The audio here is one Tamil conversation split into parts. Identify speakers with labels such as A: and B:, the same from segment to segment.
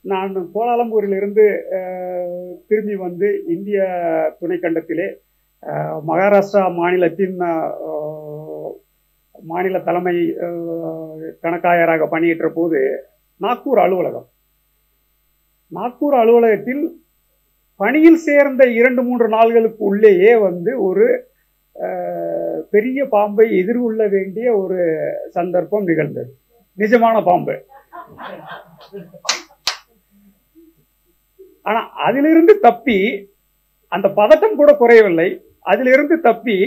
A: நான் கோலாலம்பூரிலிருந்து திரும்பி வந்து இந்திய துணைக்கண்டத்திலே மகாராஷ்டிரா மாநிலத்தின் மாநில தலைமை கணக்காயராக பணியேற்ற போது நாக்பூர் அலுவலகத்தில் பணியில் சேர்ந்த 2-3 நாள்களுக்கு உள்ளேயே வந்து ஒரு பெரிய பாம்பை எதிர்கொள்ள வேண்டிய ஒரு சந்தர்ப்பம் நிகழ்ந்தது. நிஜமான பாம்பு. ஆனா அதிலிருந்து தப்பி, அந்த பதட்டம் கூட குறையவில்லை, அதிலிருந்து தப்பி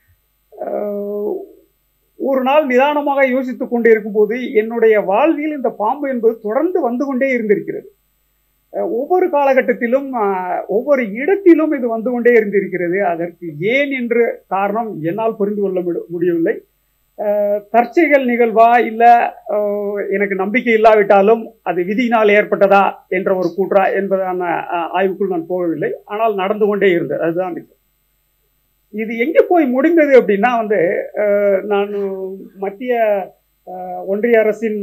A: ஒரு நாள் நிதானமாக யோசித்துக் கொண்டே இருக்கும்போது என்னுடைய வாழ்வில் இந்த பாம்பு என்பது தொடர்ந்து வந்து கொண்டே இருந்திருக்கிறது. ஒவ்வொரு காலகட்டத்திலும் ஒவ்வொரு இடத்திலும் இது வந்து கொண்டே இருந்திருக்கிறது. அதற்கு ஏன் என்று காரணம் என்னால் புரிந்து கொள்ள முடியவில்லை. தற்செயல் நிகழ்வா இல்ல எனக்கு நம்பிக்கை இல்லாவிட்டாலும் அது விதியினால் ஏற்பட்டதா என்ற ஒரு கூற்றா என்பதான ஆய்வுக்குள் நான் போகவில்லை. ஆனால் நடந்து கொண்டே இருந்தது. அதுதான் இது எங்கே போய் முடிந்தது அப்படின்னா வந்து நான் மத்திய ஒன்றிய அரசின்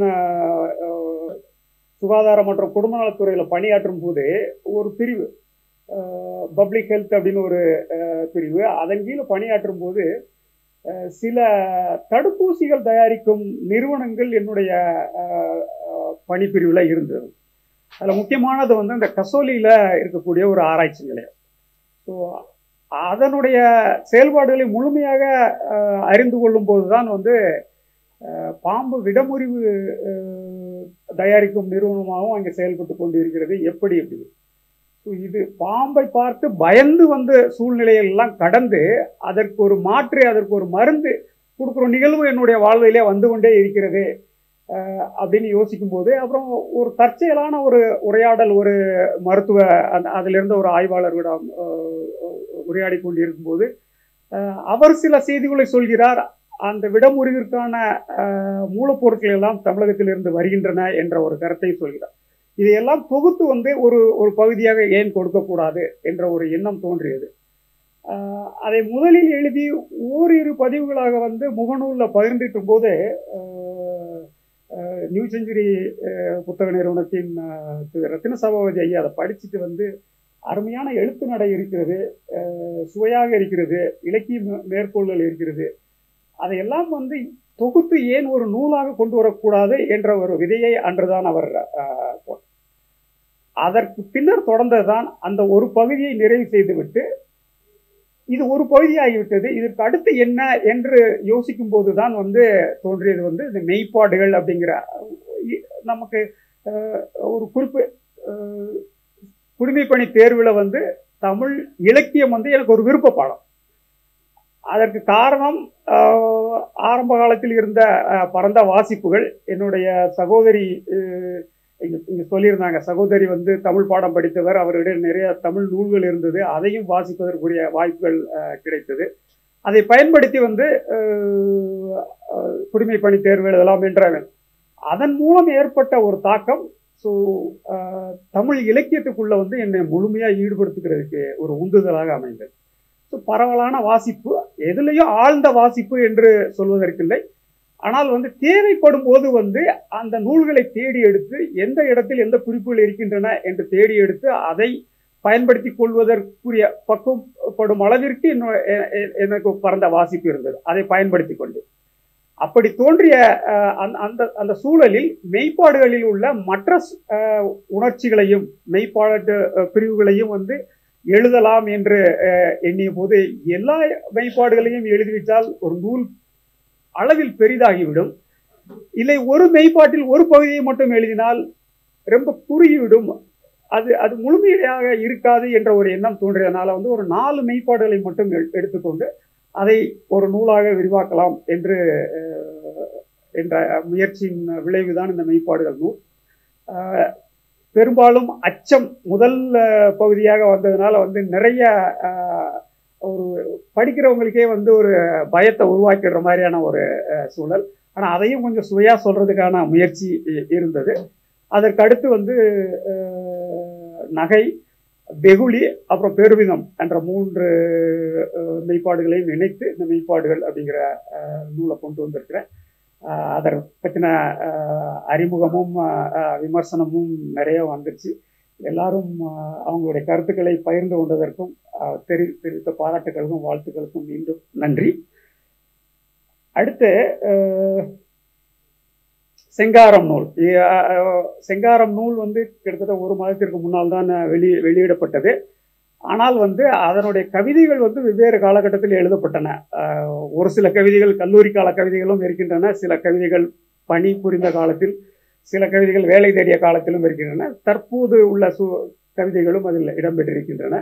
A: சுகாதார மற்றும் குடும்ப நலத்துறையில் பணியாற்றும் போது ஒரு பிரிவு பப்ளிக் ஹெல்த் அப்படின்னு ஒரு பிரிவு, அதன் கீழே பணியாற்றும் போது சில தடுப்பூசிகள் தயாரிக்கும் நிறுவனங்கள் என்னுடைய பணிப்பிரிவில் இருந்தது. அதில் முக்கியமானது வந்து இந்த கசோலியில் இருக்கக்கூடிய ஒரு ஆராய்ச்சி நிலையம். ஸோ அதனுடைய செயல்பாடுகளை முழுமையாக அறிந்து கொள்ளும் போது தான் வந்து பாம்பு விடமுறிவு தயாரிக்கும் நிறுவனமாகவும் அங்கே செயல்பட்டு கொண்டு இருக்கிறது. எப்படி ஸோ இது பாம்பை பார்த்து பயந்து வந்த சூழ்நிலையெல்லாம் கடந்து அதற்கு ஒரு மாற்று, அதற்கு ஒரு மருந்து கொடுக்குற நிகழ்வு என்னுடைய வாழ்விலே வந்து கொண்டே இருக்கிறது அப்படின்னு யோசிக்கும் போது, அப்புறம் ஒரு தற்செயலான ஒரு உரையாடல் ஒரு மருத்துவ அதிலிருந்து ஒரு ஆய்வாளர்களிடம் உரையாடி கொண்டு இருக்கும்போது அவர் சில செய்திகளை சொல்கிறார். அந்த விடமுறிவிற்கான மூலப்பொருட்கள் எல்லாம் தமிழகத்திலிருந்து வருகின்றன என்ற ஒரு கருத்தை சொல்கிறார். இதையெல்லாம் தொகுத்து வந்து ஒரு பகுதியாக ஏன் கொடுக்கக்கூடாது என்ற ஒரு எண்ணம் தோன்றியது. அதை முதலில் எழுதி ஓரிரு பதிவுகளாக வந்து முகநூலில் பகிர்ந்திட்டும் போது நியூ செஞ்சுரி புத்தக நிறுவனத்தின் ரத்தின சபாபதி ஐயா அதை படிச்சுட்டு வந்து அருமையான எழுத்து நடை இருக்கிறது, சுவையாக இருக்கிறது, இலக்கிய மேற்கோள்கள் இருக்கிறது, அதையெல்லாம் வந்து தொகுத்து ஏன் ஒரு நூலாக கொண்டு வரக்கூடாது என்ற ஒரு விதையை அன்றுதான் அவர் அதற்கு பின்னர் தொடர்ந்ததுதான் அந்த ஒரு பகுதியை நிறைவு செய்துவிட்டு இது ஒரு பகுதியாகிவிட்டது, இதற்கு அடுத்து என்ன என்று யோசிக்கும் போதுதான் வந்து தோன்றியது வந்து இந்த மெய்ப்பாடுகள் அப்படிங்கிற நமக்கு ஒரு குறிப்பு. குடிமைப்பணி தேர்வில் வந்து தமிழ் இலக்கியம் வந்து எனக்கு ஒரு விருப்ப பாடம். அதற்கு காரணம் ஆரம்ப காலத்தில் இருந்த பரந்த வாசிப்புகள். என்னுடைய சகோதரி இங்கே சொல்லியிருந்தாங்க, சகோதரி வந்து தமிழ் பாடம் படித்தவர், அவரிடம் நிறைய தமிழ் நூல்கள் இருந்தது, அதையும் வாசிப்பதற்குரிய வாய்ப்புகள் கிடைத்தது. அதை பயன்படுத்தி வந்து குடிமைப்பணி தேர்வு எழுதலாம் என்றார்கள். அதன் மூலம் ஏற்பட்ட ஒரு தாக்கம் ஸோ தமிழ் இலக்கியத்துக்குள்ள வந்து என்னை முழுமையாக ஈடுபடுத்துகிறதுக்கு ஒரு உந்துதலாக அமைந்தது. ஸோ பரவலான வாசிப்பு, எதுலேயும் ஆழ்ந்த வாசிப்பு என்று சொல்வதற்கில்லை, ஆனால் வந்து தேவைப்படும் போது வந்து அந்த நூல்களை தேடி எடுத்து எந்த இடத்தில் எந்த குறிப்புகள் இருக்கின்றன என்று தேடி எடுத்து அதை பயன்படுத்தி கொள்வதற்குரிய பக்குவப்படும் அளவிற்கு எனக்கு பரந்த வாசிப்பு இருந்தது. அதை பயன்படுத்தி கொண்டு அப்படி தோன்றிய அந்த சூழலில் மெய்ப்பாடுகளில் உள்ள மற்ற உணர்ச்சிகளையும் மெய்ப்பாடு பிரிவுகளையும் வந்து எழுதலாம் என்று எண்ணிய போது எல்லா மெய்ப்பாடுகளையும் எழுதிவிட்டால் ஒரு நூல் அளவில் பெரிதாகிவிடும், இல்லை ஒரு மெய்ப்பாட்டில் ஒரு பகுதியை மட்டும் எழுதினால் ரொம்ப குறுகிவிடும், அது முழுமையாக இருக்காது என்ற ஒரு எண்ணம் தோன்றியதனால வந்து ஒரு 4 மெய்ப்பாடுகளை மட்டும் எடுத்துக்கொண்டு அதை ஒரு நூலாக விரிவாக்கலாம் என்ற முயற்சியின் விளைவுதான் இந்த மெய்ப்பாடுகள் நூல். பெரும்பாலும் அச்சம் முதல் பகுதியாக வந்ததுனால வந்து நிறைய ஒரு படிக்கிறவங்களுக்கே வந்து ஒரு பயத்தை உருவாக்கிடுற மாதிரியான ஒரு சூழல். ஆனால் அதையும் கொஞ்சம் சுவையாக சொல்கிறதுக்கான முயற்சி இருந்தது. அதற்கு அடுத்து வந்து நகை, வெகுளி, அப்புறம் பெருமிதம் என்ற 3 மெய்ப்பாடுகளையும் இணைத்து இந்த மெய்ப்பாடுகள் அப்படிங்கிற நூலை கொண்டு வந்திருக்கிறேன். அதை பற்றின அறிமுகமும் விமர்சனமும் நிறைய வந்துச்சு. எல்லாரும் அவங்களுடைய கருத்துக்களை பகிர்ந்து கொண்டதற்கும் தெரிவித்த பாராட்டுகளுக்கும் வாழ்த்துக்களுக்கும் மீண்டும் நன்றி. அடுத்து செங்காரம் நூல். செங்காரம் நூல் வந்து கிட்டத்தட்ட 1 மாதத்திற்கு முன்னால் தான் வெளியிடப்பட்டது. ஆனால் வந்து அதனுடைய கவிதைகள் வந்து வெவ்வேறு காலகட்டத்தில் எழுதப்பட்டன. ஒரு சில கவிதைகள் கல்லூரி கால கவிதைகளும் இருக்கின்றன, சில கவிதைகள் பணி புரிந்த காலத்தில், சில கவிதைகள் வேலை தேடிய காலத்திலும் இருக்கின்றன. தற்போது உள்ள கவிதைகளும் அதில் இடம்பெற்றிருக்கின்றன.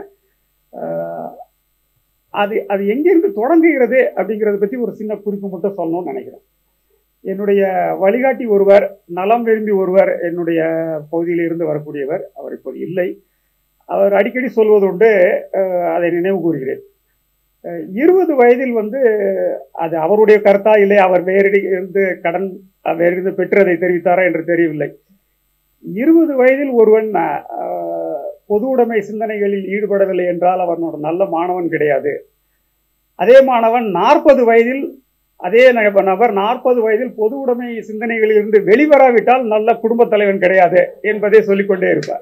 A: அது எங்கிருந்து தொடங்குகிறது அப்படிங்கிறத பற்றி ஒரு சின்ன குறிப்பு மட்டும் சொல்லணும்னு நினைக்கிறேன். என்னுடைய வழிகாட்டி ஒருவர், நலம் விரும்பி ஒருவர், என்னுடைய பகுதியில் இருந்து வரக்கூடியவர், அவர் இப்போது இல்லை. அவர் அடிக்கடி சொல்வதுண்டு, அதை நினைவு கூறுகிறேன். 20 வயதில் வந்து அது அவருடைய கருத்தா இல்லை, அவர் வேறிருந்து வேறிருந்து பெற்று அதை தெரிவித்தாரா என்று தெரியவில்லை. 20 வயதில் ஒருவன் பொது உடைமை சிந்தனைகளில் ஈடுபடவில்லை என்றால் அவன் ஒரு நல்ல மாணவன் கிடையாது. அதே மாணவன் 40 வயதில் அதே நபர் 40 வயதில் பொது உடைமை சிந்தனைகளில் இருந்து வெளிவராவிட்டால் நல்ல குடும்ப தலைவன் கிடையாது என்பதை சொல்லிக்கொண்டே இருப்பார்.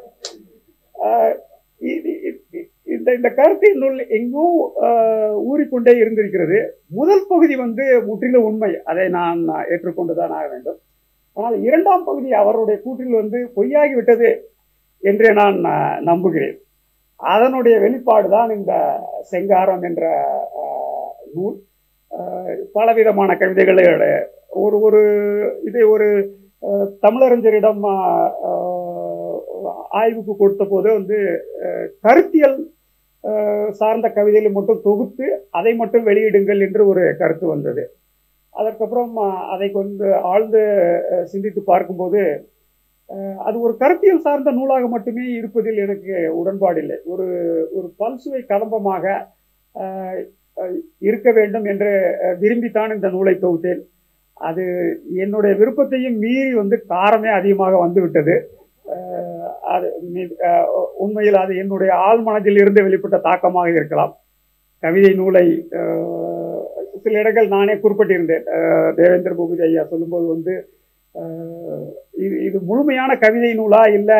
A: இந்த கருத்தினுள் எங்கோ ஊறிக்கொண்டே இருந்திருக்கிறது. முதல் பகுதி வந்து முற்றிலும் உண்மை, அதை நான் ஏற்றுக்கொண்டுதான் ஆக வேண்டும். ஆனால் 2ஆம் பகுதி அவருடைய கூற்றில் வந்து பொய்யாகிவிட்டது என்றே நான் நம்புகிறேன். அதனுடைய வெளிப்பாடு தான் இந்த செங்காரம் என்ற நூல். பலவிதமான கவிதைகளை இதை ஒரு தமிழறிஞரிடம் ஆய்வுக்கு கொடுத்த போது வந்து கருத்தியல் சார்ந்த கவிதைகளை மட்டும் தொகுத்து அதை மட்டும் வெளியிடுங்கள் என்று ஒரு கருத்து வந்தது. அதற்கப்புறம் அதை கொண்டு ஆழ்ந்து சிந்தித்து பார்க்கும்போது அது ஒரு கருத்தியல் சார்ந்த நூலாக மட்டுமே இருப்பதில் எனக்கு உடன்பாடில்லை. ஒரு பல்சுவை கலம்பமாக இருக்க வேண்டும் என்று விரும்பித்தான் இந்த நூலை தொகுத்தேன். அது என்னுடைய விருப்பத்தையும் மீறி வந்து காரமே அதிகமாக வந்துவிட்டது. அது உண்மையில் அது என்னுடைய ஆழ் மனதில் இருந்து வெளிப்பட்ட தாக்கமாக இருக்கலாம். கவிதை நூலை சில இடங்கள் நானே குறிப்பிட்டிருந்தேன். தேவேந்திர பூபதி ஐயா சொல்லும்போது வந்து இது முழுமையான கவிதை நூலா இல்லை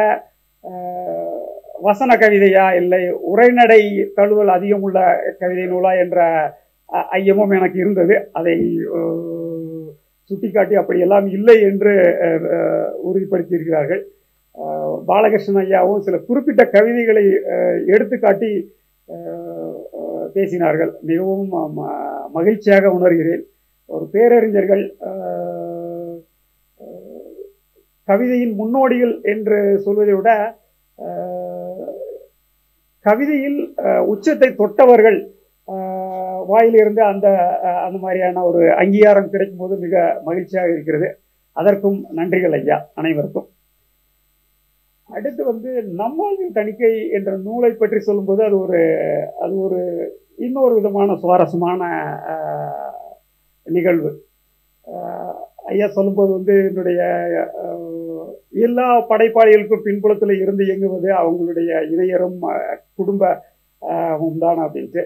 A: வசன கவிதையா இல்லை உரைநடை தழுவல் அதிகம் உள்ள கவிதை நூலா என்ற ஐயமும் எனக்கு இருந்தது. அதை சுட்டிக்காட்டி அப்படியெல்லாம் இல்லை என்று உறுதிப்படுத்தியிருக்கிறார்கள். பாலகிருஷ்ணன் ஐயாவும் சில குறிப்பிட்ட கவிதைகளை எடுத்துக்காட்டி பேசினார்கள். மிகவும் மகிழ்ச்சியாக உணர்கிறேன். ஒரு பேரறிஞர்கள் கவிதையின் முன்னோடிகள் என்று சொல்வதை விட கவிதையில் உச்சத்தை தொட்டவர்கள் வாயிலிருந்து அந்த மாதிரியான ஒரு அங்கீகாரம் கிடைக்கும் போது மிக மகிழ்ச்சியாக இருக்கிறது. அதற்கும் நன்றிகள் ஐயா அனைவருக்கும். அடுத்து வந்து நம்மாழ்வின் தணிக்கை என்ற நூலை பற்றி சொல்லும்போது அது ஒரு இன்னொரு விதமான சுவாரஸ்யமான நிகழ்வு. ஐயா சொல்லும்போது வந்து என்னுடைய எல்லா படைப்பாளிகளுக்கும் பின்புலத்தில் இருந்து இயங்குவது அவங்களுடைய இணையரும் குடும்ப தான் அப்படின்ட்டு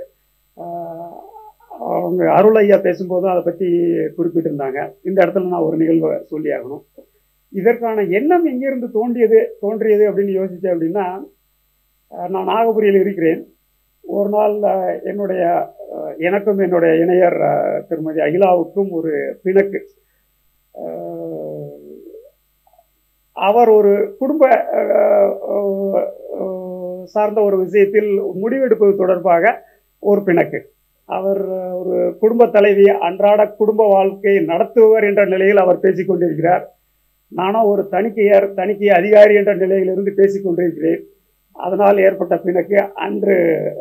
A: அவங்க அருள் ஐயா பேசும்போதும் அதை பற்றி குறிப்பிட்டிருந்தாங்க. இந்த இடத்துல நான் ஒரு நிகழ்வை சொல்லி ஆகணும். இதற்கான எண்ணம் எங்கிருந்து தோன்றியது அப்படின்னு யோசித்தேன் அப்படின்னா, நான் நாகபுரியில் இருக்கிறேன். ஒரு நாள் எனக்கும் என்னுடைய இணையர் திருமதி அகிலாவுக்கும் ஒரு பிணக்கு. அவர் ஒரு குடும்ப சார்ந்த ஒரு விஷயத்தில் முடிவெடுப்பது தொடர்பாக ஒரு பிணக்கு. அவர் ஒரு குடும்ப தலைவி, அன்றாட குடும்ப வாழ்க்கையை நடத்துபவர் என்ற நிலையில் அவர் பேசிக்கொண்டிருக்கிறார். நானும் ஒரு தணிக்கை அதிகாரி என்ற நிலையிலிருந்து பேசிக்கொண்டிருக்கிறேன். அதனால் ஏற்பட்ட பிணக்கு அன்று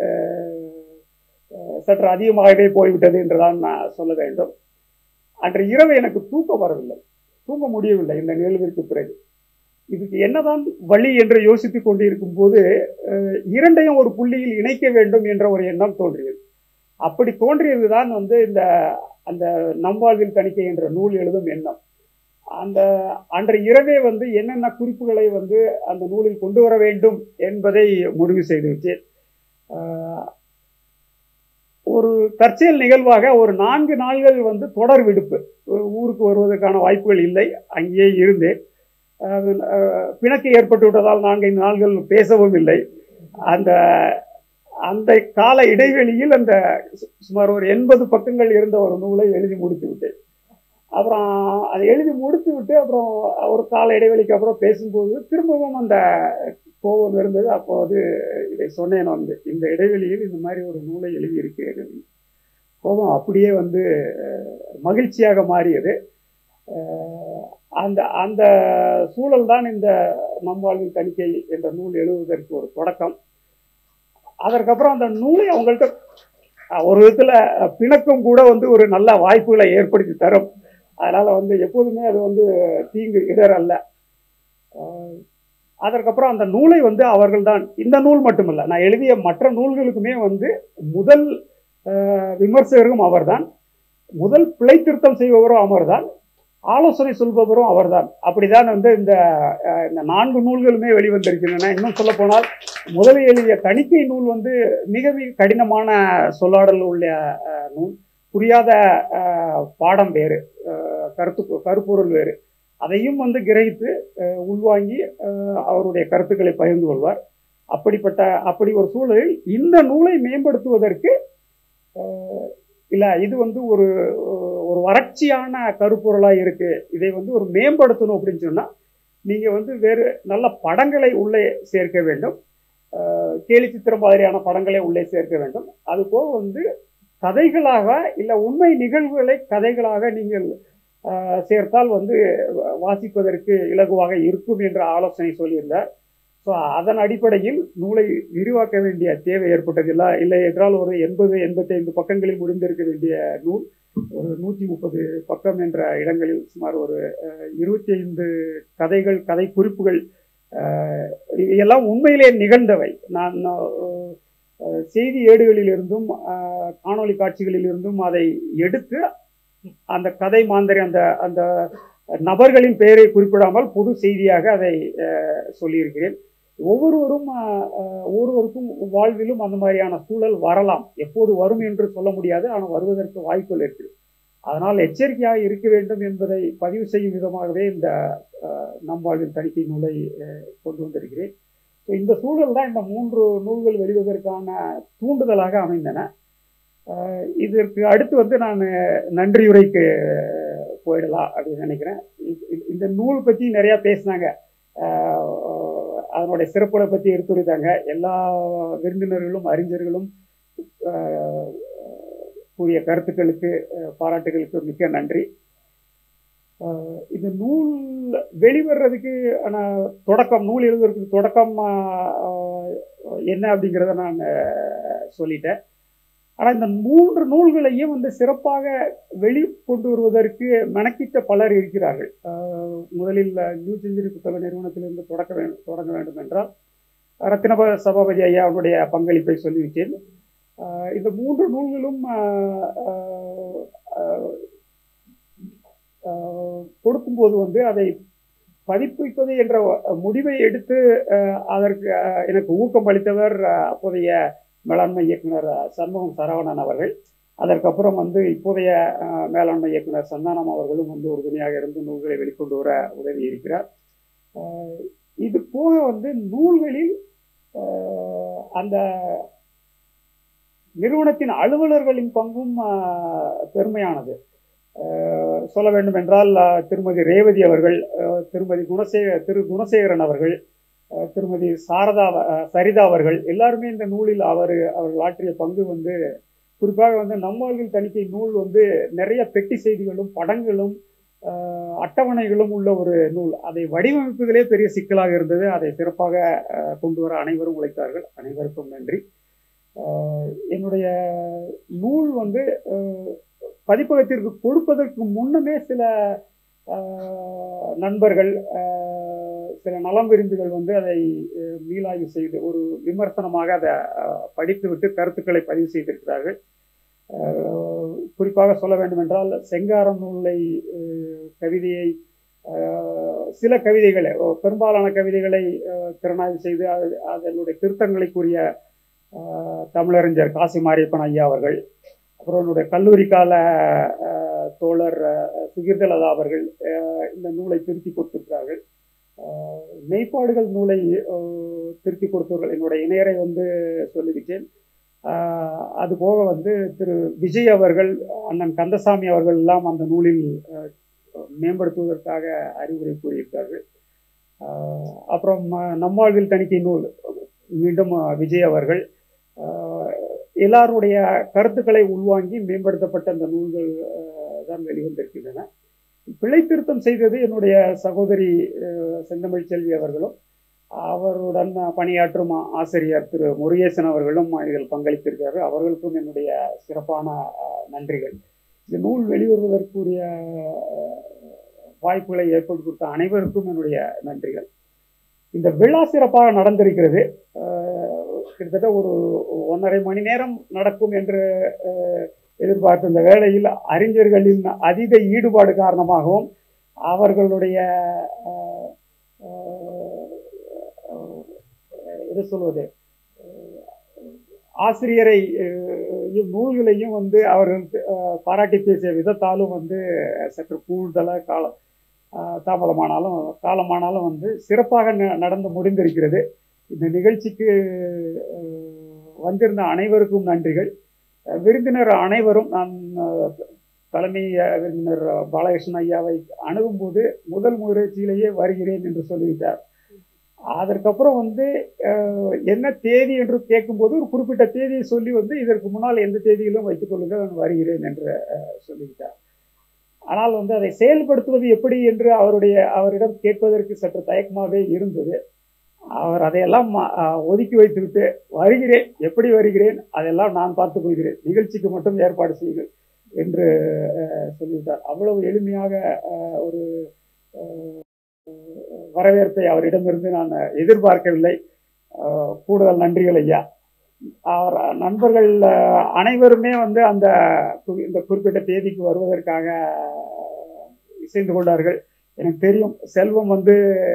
A: சற்று அதிகமாகவே போய்விட்டது என்றுதான் நான் சொல்ல வேண்டும். அன்று இரவு எனக்கு தூக்கம் வரவில்லை, தூங்க முடியவில்லை. இந்த நிகழ்விற்கு பிறகு இதுக்கு என்னதான் வழி என்று யோசித்துக் கொண்டிருக்கும் போது இரண்டையும் ஒரு புள்ளியில் இணைக்க வேண்டும் என்ற ஒரு எண்ணம் தோன்றியது. அப்படி தோன்றியதுதான் வந்து அந்த நம்மாழ்வின் தணிக்கை என்ற நூல் எழுதும் எண்ணம். அன்று இரவே வந்து என்னென்ன குறிப்புகளை வந்து அந்த நூலில் கொண்டு வர வேண்டும் என்பதை முடிவு செய்து விட்டேன். ஒரு தற்செயல் நிகழ்வாக ஒரு 4 நாள்கள் வந்து தொடர் விடுப்பு. ஊருக்கு வருவதற்கான வாய்ப்புகள் இல்லை. அங்கேயே இருந்தேன். பிணக்கு ஏற்பட்டு விட்டதால் 4, 5 நாள்கள் பேசவும் இல்லை. அந்த அந்த கால இடைவெளியில் அந்த சுமார் ஒரு 80 பக்கங்கள் இருந்த ஒரு நூலை எழுதி முடித்து விட்டேன். அப்புறம் அதை எழுதி முடித்து விட்டு அப்புறம் ஒரு கால இடைவெளிக்கு அப்புறம் பேசும்போது திரும்பவும் அந்த கோபம் இருந்தது. அப்போது இதை சொன்னேன், வந்து இந்த இடைவெளியில் இந்த மாதிரி ஒரு நூலை எழுதியிருக்கிறேன். கோபம் அப்படியே வந்து மகிழ்ச்சியாக மாறியது. அந்த அந்த சூழல் தான் இந்த நம் வாழ்வின் தணிக்கை என்ற நூல் எழுதுவதற்கு ஒரு தொடக்கம். அதற்கப்புறம் அந்த நூலை அவங்கள்ட்ட ஒரு விதத்தில் பிணக்கம் கூட வந்து ஒரு நல்ல வாய்ப்புகளை ஏற்படுத்தி தரும். அதனால வந்து எப்போதுமே அது வந்து தீங்கு இடர் அல்ல. அதற்கப்புறம் அந்த நூலை வந்து அவர்கள் தான், இந்த நூல் மட்டுமல்ல, நான் எழுதிய மற்ற நூல்களுக்குமே வந்து முதல் விமர்சகரும் அவர்தான், முதல் பிழை திருத்தம் செய்பவரும் அவர்தான், ஆலோசனை சொல்பவரும் அவர்தான். அப்படிதான் வந்து இந்த 4 நூல்களுமே வெளிவந்திருக்கின்றன. இன்னும் சொல்ல போனால் முதலில் எழுதிய தணிக்கை நூல் வந்து மிக மிக கடினமான சொல்லாடல் உள்ள நூல். புரியாத பாடம் வேறு, கருப்பொருள் வேறு. அதையும் வந்து கிரகித்து உள்வாங்கி அவருடைய கருத்துக்களை பகிர்ந்து கொள்வார். அப்படி ஒரு சூழலில் இந்த நூலை மேம்படுத்துவதற்கு இல்லை, இது வந்து ஒரு வறட்சியான கருப்பொருளாக இருக்கு, இதை வந்து ஒரு மேம்படுத்தணும் அப்படின்னு சொன்னால் நீங்கள் வந்து வேறு நல்ல படங்களை உள்ளே சேர்க்க வேண்டும். கேலி சித்திரம் மாதிரியான படங்களை உள்ளே சேர்க்க வேண்டும். அதுபோக வந்து கதைகளாக இல்லை உண்மை நிகழ்வுகளை கதைகளாக நீங்கள் சேர்த்தால் வந்து வாசிப்பதற்கு இலகுவாக இருக்கும் என்ற ஆலோசனை சொல்லியிருந்தார். ஸோ அதன் அடிப்படையில் நூலை விரிவாக்க வேண்டிய தேவை ஏற்பட்டதில்லை. இல்லை என்றால் ஒரு 80-85 பக்கங்களில் முடிந்திருக்க வேண்டிய நூல் ஒரு 130 பக்கம் என்ற இடங்களில் சுமார் ஒரு 25 கதைகள், கதை குறிப்புகள், எல்லாம் உண்மையிலே நிகழ்ந்தவை. நான் செய்தி ஏடுகளிலிருந்தும் காணொலி காட்சிகளிலிருந்தும் அதை எடுத்து அந்த கதை மாந்தரி அந்த அந்த நபர்களின் பெயரை குறிப்பிடாமல் பொது செய்தியாக அதை சொல்லியிருக்கிறேன். ஒவ்வொருவருக்கும் வாழ்விலும் அந்த மாதிரியான சூழல் வரலாம். எப்போது வரும் என்று சொல்ல முடியாது, ஆனால் வருவதற்கு வாய்ப்புகள் இருக்கு. அதனால் எச்சரிக்கையாக இருக்க வேண்டும் என்பதை பதிவு செய்யும் விதமாகவே இந்த நம் வாழ்வின் தணிக்கை நூலை கொண்டு வந்திருக்கிறேன். ஸோ இந்த சூழல் தான் இந்த 3 நூல்கள் வெளிவதற்கான தூண்டுதலாக அமைந்தன. இதற்கு அடுத்து வந்து நான் நன்றியுரைக்கு போயிடலாம் அப்படின்னு நினைக்கிறேன். இந்த நூல் பற்றி நிறையா பேசினாங்க, அதனுடைய சிறப்புகளை பற்றி எடுத்துரைத்தாங்க. எல்லா விருந்தினர்களும் அறிஞர்களும் கூறிய கருத்துக்களுக்கு, பாராட்டுகளுக்கு மிக்க நன்றி. இந்த நூல் வெளிவர்றதுக்கு தொடக்கம், நூல் எழுதுவதற்கு தொடக்கம் என்ன அப்படிங்கிறத நான் சொல்லிட்டேன். ஆனால் இந்த 3 நூல்களையும் வந்து சிறப்பாக வெளிக்கொண்டு வருவதற்கு மெனக்கிட்ட பலர் இருக்கிறார்கள். முதலில் நியூ செஞ்சுரி புத்தக நிறுவனத்திலிருந்து தொடங்க வேண்டும் என்றால் ரத்தின சபாபதி ஐயா அவருடைய பங்களிப்பை சொல்லிவிட்டேன். இந்த 3 நூல்களும் கொடுக்கும்போது வந்து அதை பதிப்பிப்பது என்ற முடிவை எடுத்து அதற்கு எனக்கு ஊக்கம் அளித்தவர் அப்போதைய மேலாண்மை இயக்குனர் சண்முகம் சரவணன் அவர்கள். அதற்கப்புறம் வந்து இப்போதைய மேலாண்மை இயக்குனர் சந்தானம் அவர்களும் வந்து உறுதுணையாக இருந்து நூல்களை வெளிக்கொண்டு வர உதவி இருக்கிறார். இது போக வந்து நூல்களில் அந்த நிறுவனத்தின் அலுவலர்களின் பங்கும் பெருமையானது. சொல்ல வேண்டும் என்றால் திருமதி ரேவதி அவர்கள், திரு குணசேகரன் அவர்கள், திருமதி சரிதா அவர்கள் எல்லாருமே இந்த நூலில் அவர்கள் ஆற்றிய பங்கு வந்து, குறிப்பாக வந்து நம் வாழ்வின் தணிக்கை நூல் வந்து நிறைய பெட்டி செய்திகளும் படங்களும் அட்டவணைகளும் உள்ள ஒரு நூல். அதை வடிவமைப்பதிலே பெரிய சிக்கலாக இருந்தது. அதை சிறப்பாக கொண்டு வர அனைவரும் உழைத்தார்கள். அனைவருக்கும் நன்றி. என்னுடைய நூல் வந்து பதிப்பகத்திற்கு கொடுப்பதற்கு முன்னமே சில நண்பர்கள், சில நலம் விரும்பிகள் வந்து அதை மீளாய்வு செய்து ஒரு விமர்சனமாக அதை படித்துவிட்டு கருத்துக்களை பதிவு செய்திருக்கிறார்கள். குறிப்பாக சொல்ல வேண்டும் என்றால் செங்காரம் நூலை கவிதையை, சில கவிதைகளை, பெரும்பாலான கவிதைகளை திறனாய்வு செய்து அதனுடைய திருத்தங்களை கூறிய தமிழறிஞர் காசி மாரியப்பன் ஐயா அவர்கள், அப்புறம் என்னுடைய கல்லூரி கால தோழர் சுகிர்தலதா அவர்கள் இந்த நூலை திருத்தி கொடுத்திருக்கிறார்கள். மெய்ப்பாடுகள் நூலை திருத்தி கொடுத்தவர்கள் என்னுடைய இணையரை வந்து சொல்லிவிட்டேன். அதுபோக வந்து திரு விஜய் அவர்கள், அண்ணன் கந்தசாமி அவர்கள் எல்லாம் அந்த நூலில் மேம்படுத்துவதற்காக அறிவுரை கூறியிருக்கார்கள். அப்புறம் நம்மாழ்வில் தணிக்கை நூல் மீண்டும் விஜய் அவர்கள், எல்லாருடைய கருத்துக்களை உள்வாங்கி மேம்படுத்தப்பட்ட அந்த நூல்கள் தான் வெளிவந்திருக்கின்றன. பிழை திருத்தம் செய்தது என்னுடைய சகோதரி செந்தமிழ் செல்வி அவர்களும், அவருடன் பணியாற்றும் ஆசிரியர் திரு முருகேசன் அவர்களும் இதில் பங்களித்திருக்கிறார்கள். அவர்களுக்கும் என்னுடைய சிறப்பான நன்றிகள். இந்த நூல் வெளிவருவதற்குரிய வாய்ப்புகளை ஏற்படுத்தி கொடுத்த அனைவருக்கும் என்னுடைய நன்றிகள். இந்த விழா சிறப்பாக நடந்திருக்கிறது. கிட்டத்தட்ட ஒரு 1.5 மணி நேரம் நடக்கும் என்று எதிர்பார்த்த இந்த வேளையில் அறிஞர்களின் அதீத ஈடுபாடு காரணமாகவும் அவர்களுடைய எது சொல்வது ஆசிரியரை நூல்களையும் வந்து அவர்கள் பாராட்டி பேசிய விதத்தாலும் வந்து சற்று கூடுதலாக காலமானாலும் வந்து சிறப்பாக நடந்து முடிந்திருக்கிறது. இந்த நிகழ்ச்சிக்கு வந்திருந்த அனைவருக்கும் நன்றிகள். விருந்தினர் அனைவரும், நான் தலைமை விருந்தினர் பாலகிருஷ்ணன் ஐயாவை அணுகும்போது முதல் முயற்சியிலேயே வருகிறேன் என்று சொல்லிவிட்டார். அதற்கப்புறம் வந்து என்ன தேதி என்று கேட்கும்போது ஒரு குறிப்பிட்ட தேதியை சொல்லி வந்து இதற்கு முன்னால் எந்த தேதியிலும் வைத்துக் கொள்ளுங்கள், நான் வருகிறேன் என்று சொல்லிவிட்டார். ஆனால் வந்து அதை செயல்படுத்துவது எப்படி என்று அவரிடம் கேட்பதற்கு சற்று தயக்கமாகவே இருந்தது. அவர் அதையெல்லாம் ஒதுக்கி வைத்துவிட்டு வருகிறேன், எப்படி வருகிறேன் அதெல்லாம் நான் பார்த்துக் கொள்கிறேன், நிகழ்ச்சிக்கு மட்டும் ஏற்பாடு செய்யுங்கள் என்று சொல்லிவிட்டார். அவ்வளவு எளிமையாக ஒரு வரவேற்பை அவரிடமிருந்து நான் எதிர்பார்க்கவில்லை. கூடுதல் நன்றிகள் ஐயா. அவர் நண்பர்கள் அனைவருமே வந்து இந்த குறிப்பிட்ட தேதிக்கு வருவதற்காக இசைந்து கொண்டார்கள். எனக்கு தெரியும், செல்வம் வந்து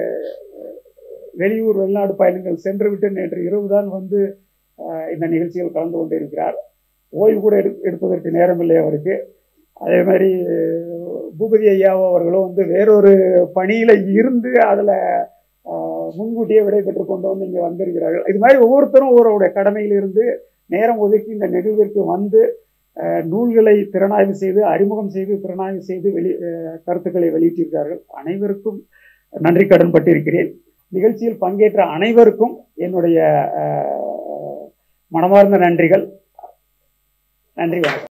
A: வெளிநாடு பயணங்கள் சென்றுவிட்டு நேற்று இரவு தான் வந்து இந்த நிகழ்ச்சியில் கலந்து கொண்டிருக்கிறார். ஓய்வு கூட எடுப்பதற்கு நேரமில்லை அவருக்கு. அதே மாதிரி பூபதி ஐயாவோ அவர்களும் வந்து வேறொரு பணியில இருந்து அதில் முன்கூட்டியே விடைபெற்று கொண்டு வந்து இங்கே வந்திருக்கிறார்கள். இது மாதிரி ஒவ்வொருத்தரும் ஒவ்வொருடைய கடமையிலிருந்து நேரம் ஒதுக்கி இந்த நிகழ்விற்கு வந்து நூல்களை திறனாய்வு செய்து, அறிமுகம் செய்து, திறனாய்வு செய்து கருத்துக்களை வெளியிட்டிருக்கிறார்கள். அனைவருக்கும் நன்றி கடன் பட்டிருக்கிறேன். நிகழ்ச்சியில் பங்கேற்ற அனைவருக்கும் என்னுடைய மனமார்ந்த நன்றிகள். நன்றி, வணக்கம்.